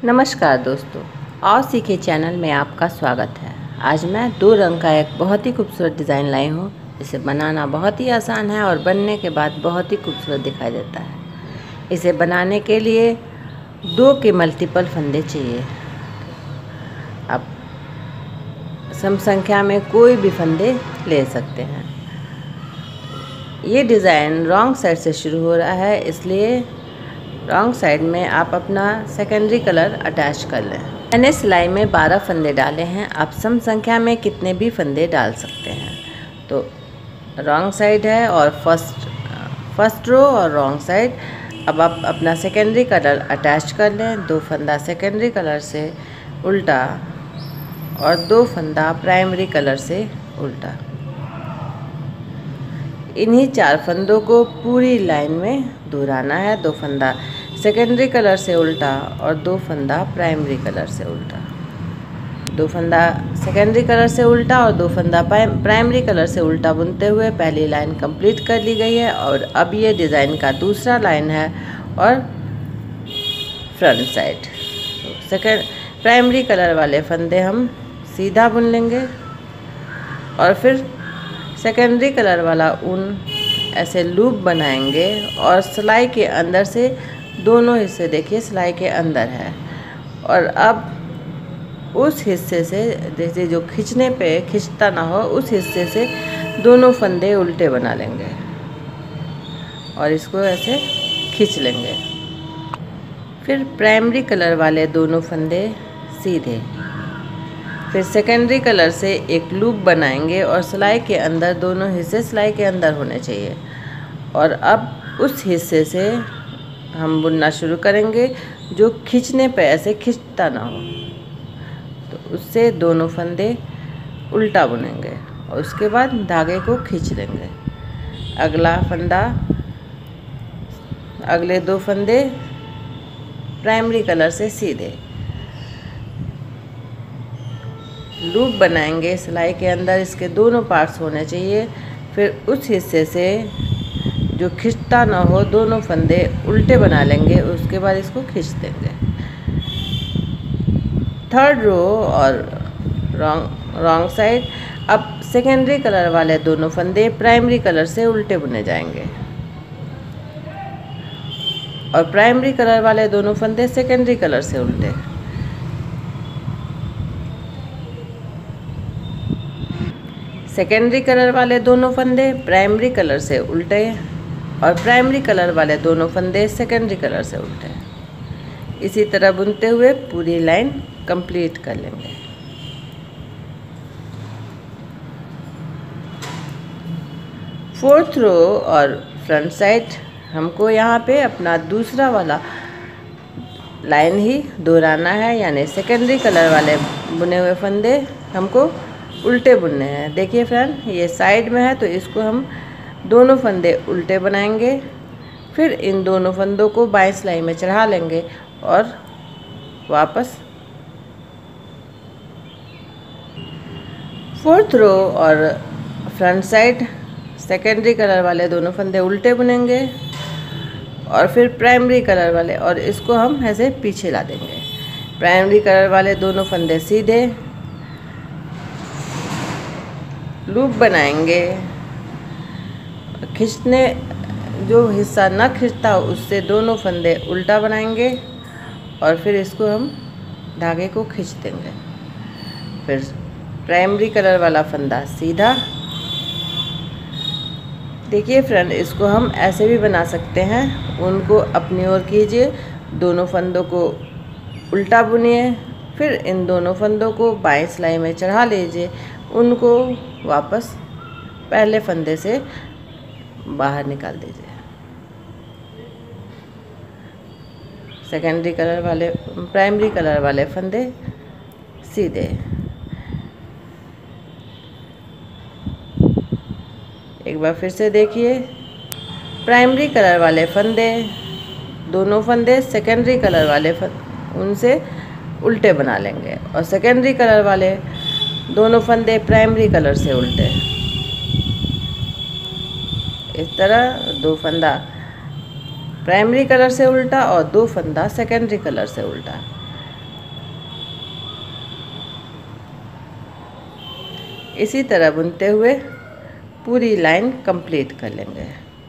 नमस्कार दोस्तों, और सीखे चैनल में आपका स्वागत है। आज मैं 2 रंग का एक बहुत ही खूबसूरत डिज़ाइन लाई हूँ। इसे बनाना बहुत ही आसान है और बनने के बाद बहुत ही खूबसूरत दिखाई देता है। इसे बनाने के लिए 2 के मल्टीपल फंदे चाहिए। आप सम संख्या में कोई भी फंदे ले सकते हैं। ये डिज़ाइन रॉन्ग साइड से शुरू हो रहा है, इसलिए रॉन्ग साइड में आप अपना सेकेंडरी कलर अटैच कर लें। मैंने सिलाई में 12 फंदे डाले हैं। आप सम संख्या में कितने भी फंदे डाल सकते हैं। तो रॉन्ग साइड है और फर्स्ट रो और रॉन्ग साइड। अब आप अपना सेकेंडरी कलर अटैच कर लें। 2 फंदा सेकेंडरी कलर से उल्टा और 2 फंदा प्राइमरी कलर से उल्टा। इन्हीं 4 फंदों को पूरी लाइन में दोहराना है। 2 फंदा सेकेंडरी कलर से उल्टा और 2 फंदा प्राइमरी कलर से उल्टा। 2 फंदा सेकेंडरी कलर से उल्टा और 2 फंदा प्राइमरी कलर से उल्टा बुनते हुए पहली लाइन कंप्लीट कर ली गई है। और अब ये डिज़ाइन का दूसरा लाइन है और फ्रंट साइड। प्राइमरी कलर वाले फंदे हम सीधा बुन लेंगे और फिर सेकेंडरी कलर वाला ऊन ऐसे लूप बनाएंगे और सिलाई के अंदर से दोनों हिस्से देखिए सिलाई के अंदर है। और अब उस हिस्से से जैसे जो खींचने पे खींचता ना हो उस हिस्से से दोनों फंदे उल्टे बना लेंगे और इसको ऐसे खींच लेंगे। फिर प्राइमरी कलर वाले दोनों फंदे सीधे, फिर सेकेंडरी कलर से एक लूप बनाएंगे और सिलाई के अंदर दोनों हिस्से सिलाई के अंदर होने चाहिए। और अब उस हिस्से से हम बुनना शुरू करेंगे जो खींचने पे ऐसे खींचता ना हो, तो उससे दोनों फंदे उल्टा बुनेंगे और उसके बाद धागे को खींच लेंगे। अगला फंदा, अगले 2 फंदे प्राइमरी कलर से सीधे लूप बनाएंगे सिलाई के अंदर, इसके दोनों पार्ट्स होने चाहिए। फिर उस हिस्से से जो खींचता ना हो दोनों फंदे उल्टे बना लेंगे, उसके बाद इसको खींच देंगे। थर्ड रो और रॉन्ग साइड। अब सेकेंडरी कलर वाले दोनों फंदे प्राइमरी कलर से उल्टे बुने जाएंगे और प्राइमरी कलर वाले दोनों फंदे सेकेंडरी कलर से उल्टे। सेकेंडरी कलर वाले दोनों फंदे प्राइमरी कलर से उल्टे और प्राइमरी कलर वाले दोनों फंदे सेकेंडरी कलर से उल्टे। इसी तरह बुनते हुए पूरी लाइन कंप्लीट कर लेंगे। फोर्थ रो और फ्रंट साइड हमको यहाँ पे अपना दूसरा वाला लाइन ही दोहराना है, यानी सेकेंडरी कलर वाले बुने हुए फंदे हमको उल्टे बुनने हैं। देखिए फ्रेंड, ये साइड में है तो इसको हम दोनों फंदे उल्टे बनाएंगे। फिर इन दोनों फंदों को बाएं सिलाई में चढ़ा लेंगे और वापस फोर्थ रो और फ्रंट साइड सेकेंडरी कलर वाले दोनों फंदे उल्टे बुनेंगे और फिर प्राइमरी कलर वाले, और इसको हम ऐसे पीछे ला देंगे। प्राइमरी कलर वाले दोनों फंदे सीधे लूप बनाएंगे। खींचने जो हिस्सा ना खींचता उससे दोनों फंदे उल्टा बनाएंगे और फिर इसको हम धागे को खींच देंगे। फिर प्राइमरी कलर वाला फंदा सीधा। देखिए फ्रेंड, इसको हम ऐसे भी बना सकते हैं। उनको अपनी ओर कीजिए, दोनों फंदों को उल्टा बुनिए, फिर इन दोनों फंदों को बाएं सिलाई में चढ़ा लीजिए, उनको वापस पहले फंदे से बाहर निकाल दीजिए। सेकेंडरी कलर वाले प्राइमरी कलर वाले फंदे सीधे। एक बार फिर से देखिए, प्राइमरी कलर वाले फंदे दोनों फंदे सेकेंडरी कलर वाले उनसे उल्टे बना लेंगे और सेकेंडरी कलर वाले दोनों फंदे प्राइमरी कलर से उल्टे। इस तरह 2 फंदा प्राइमरी कलर से उल्टा और 2 फंदा सेकेंडरी कलर से उल्टा। इसी तरह बुनते हुए पूरी लाइन कंप्लीट कर लेंगे।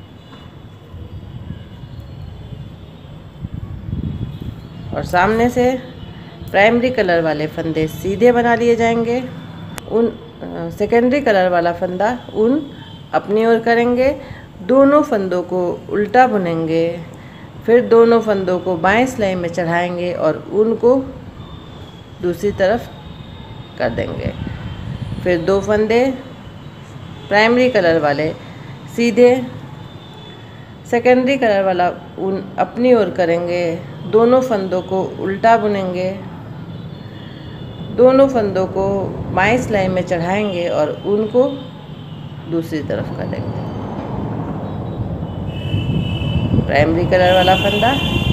और सामने से प्राइमरी कलर वाले फंदे सीधे बना लिए जाएंगे। सेकेंडरी कलर वाला फंदा ऊन अपनी ओर करेंगे, दोनों फंदों को उल्टा बुनेंगे, फिर दोनों फंदों को बाएं सिलाई में चढ़ाएंगे और ऊन को दूसरी तरफ कर देंगे। फिर 2 फंदे प्राइमरी कलर वाले सीधे, सेकेंडरी कलर वाला ऊन अपनी ओर करेंगे, दोनों फंदों को उल्टा बुनेंगे, दोनों फंदों को बाएं सिलाई में चढ़ाएंगे और ऊन को दूसरी तरफ कर देंगे। प्राइमरी कलर वाला फंदा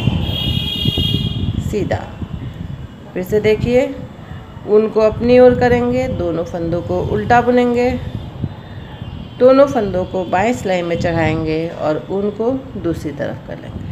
सीधा, फिर से देखिए, ऊन को अपनी ओर करेंगे, दोनों फंदों को उल्टा बुनेंगे, दोनों फंदों को बाएं सिलाई में चढ़ाएंगे और ऊन को दूसरी तरफ कर लेंगे।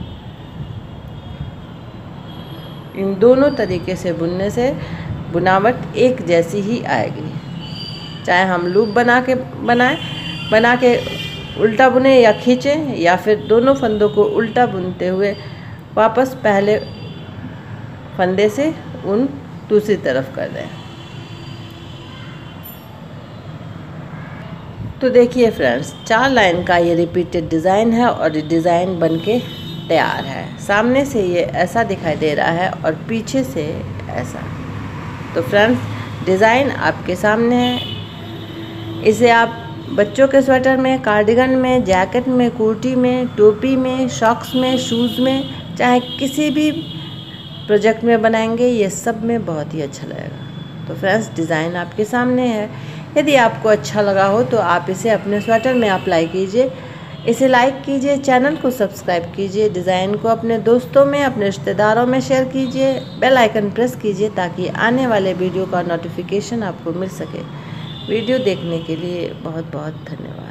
इन दोनों तरीके से बुनने से बुनावट एक जैसी ही आएगी, चाहे हम लूप बना के उल्टा बुने या खींचें, या फिर दोनों फंदों को उल्टा बुनते हुए वापस पहले फंदे से ऊन दूसरी तरफ कर दें। तो देखिए फ्रेंड्स, 4 लाइन का ये रिपीटेड डिज़ाइन है और ये डिज़ाइन बनके तैयार है। सामने से ये ऐसा दिखाई दे रहा है और पीछे से ऐसा। तो फ्रेंड्स, डिज़ाइन आपके सामने है। इसे आप बच्चों के स्वेटर में, कार्डिगन में, जैकेट में, कुर्ती में, टोपी में, सॉक्स में, शूज़ में, चाहे किसी भी प्रोजेक्ट में बनाएंगे, ये सब में बहुत ही अच्छा लगेगा। तो फ्रेंड्स, डिज़ाइन आपके सामने है। यदि आपको अच्छा लगा हो तो आप इसे अपने स्वेटर में अप्लाई कीजिए, इसे लाइक कीजिए, चैनल को सब्सक्राइब कीजिए, डिज़ाइन को अपने दोस्तों में, अपने रिश्तेदारों में शेयर कीजिए, बेल आइकन प्रेस कीजिए ताकि आने वाले वीडियो का नोटिफिकेशन आपको मिल सके। वीडियो देखने के लिए बहुत बहुत धन्यवाद।